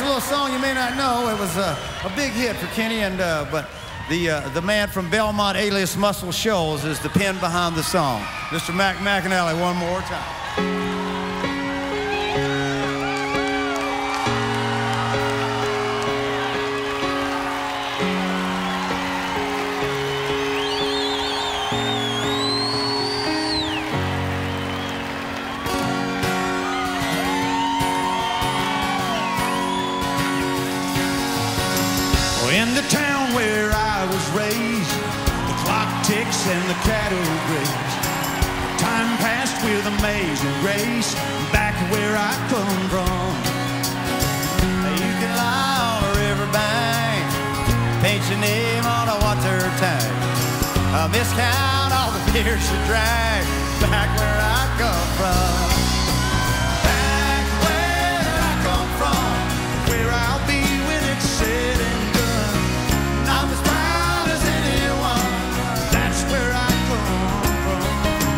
little song you may not know. It was a big hit for Kenny, and but the man from Belmont, alias Muscle Shoals, is the pen behind the song. Mr. Mac McAnally, one more time. In the town where I was raised, the clock ticks and the cattle graze. Time passed with amazing grace, back where I come from. You can lie on a riverbank, paint your name on a water tank, miscount all the beers you drank, back where I come from. Back where I come from, where I'll be when it's said and I'm as proud as anyone. That's where I come from.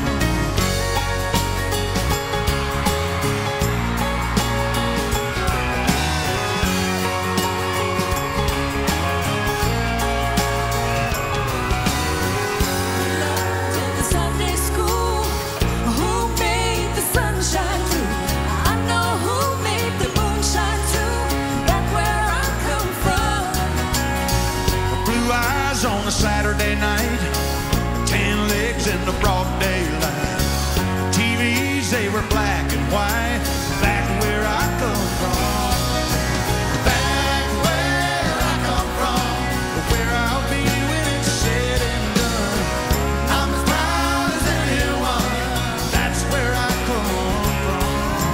Loved in the Sunday school, who made the sun shine through? I know who made the moon shine too. That's where I come from. Blue eyes on a Saturday night, tan legs in the broad daylight. TVs, they were black and white, back where I come from. Back where I come from, where I'll be when it's said and done. I'm as proud as anyone, that's where I come from.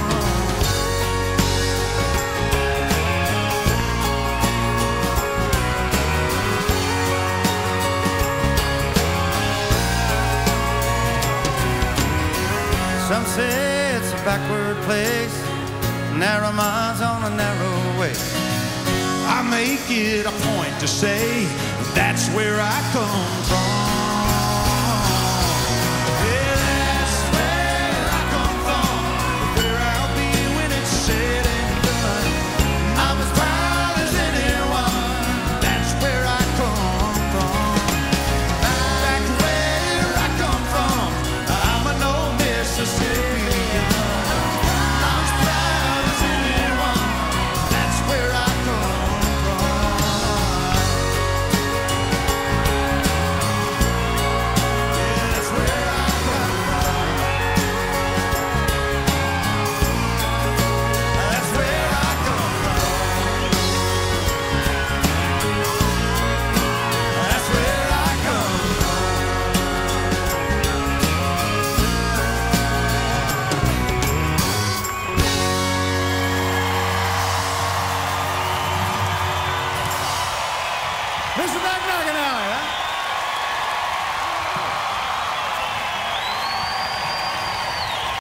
Some say it's a backward place, narrow minds on a narrow way. I make it a point to say that's where I come from. Yeah, that's where I come from, where I'll be when it's said and done. I'm as proud as anyone. That's where I come from. Back where I come from, I'm an old Mississippian. I'm as proud as anyone. That's where I come from. Yeah, that's where I come from. That's where I come from. That's where I come Mr. Mac McAnally, huh?